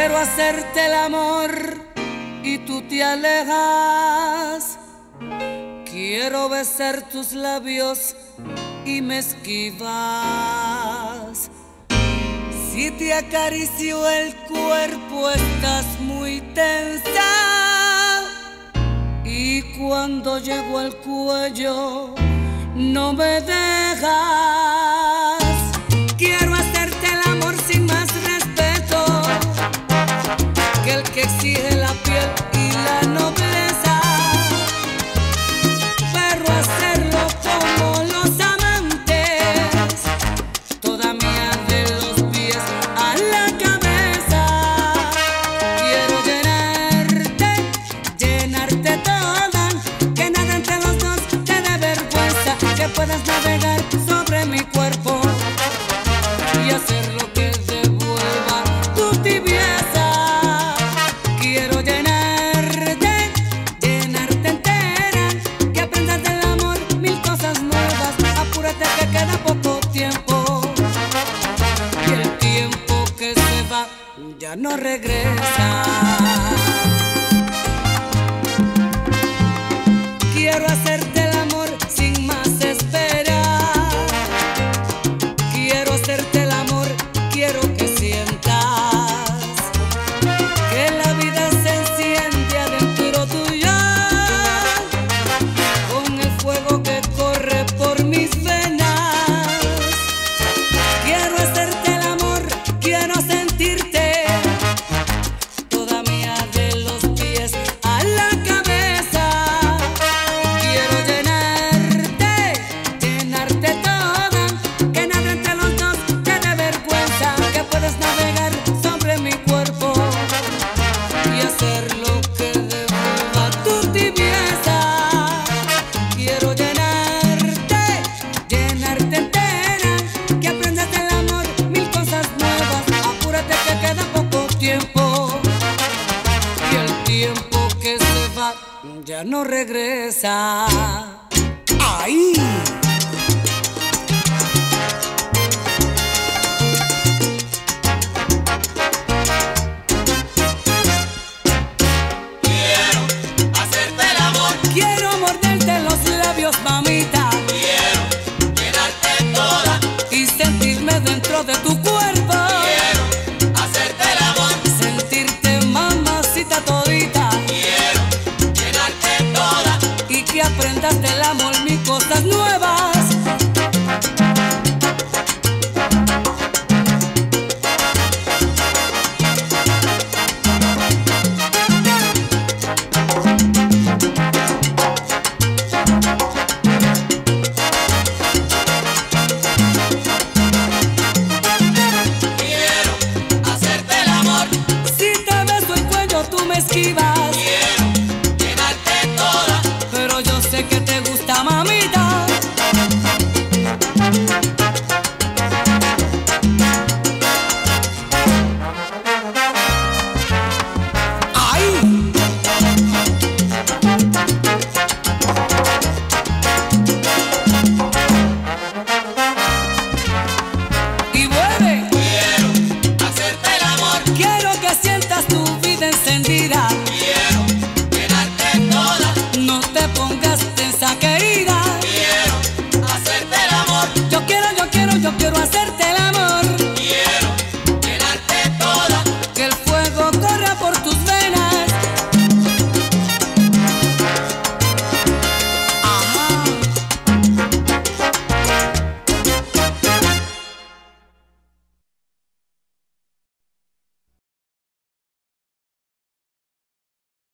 Quiero hacerte el amor y tú te alejas. Quiero besar tus labios y me esquivas. Si te acaricio el cuerpo estás muy tensa, y cuando llego al cuello no me dejas. Quiero hacerte el amor sin más respeto que el que exige la piel y la nobleza, pero hacerlo como los amantes, toda mía de los pies a la cabeza. Quiero llenarte toda, que nada entre los dos te dé vergüenza, que puedas navegar sobre mi cuerpo y hacer lo que devuelva tu tibieza. Quiero llenarte entera, que aprendas del amor mil cosas nuevas. Apúrate que queda poco tiempo, y el tiempo que se va ya no regresa. Quiero hacerte el amor sin más esperar. Quiero hacerte el amor, quiero que sientas que la vida se enciende adentro tuyo, con el fuego que corre por mis venas. Quiero hacerte el amor, quiero sentirte toda mía de los pies a la cabeza. Quiero llenarte toda, que nada entre los dos te dé vergüenza, que puedes navegar sobre mi cuerpo y hacer lo que devuelva tu tibieza. Quiero llenarte entera, que aprendas del amor mil cosas nuevas. Apúrate que queda poco tiempo, y el tiempo que se va ya no regresa. ¡Ay!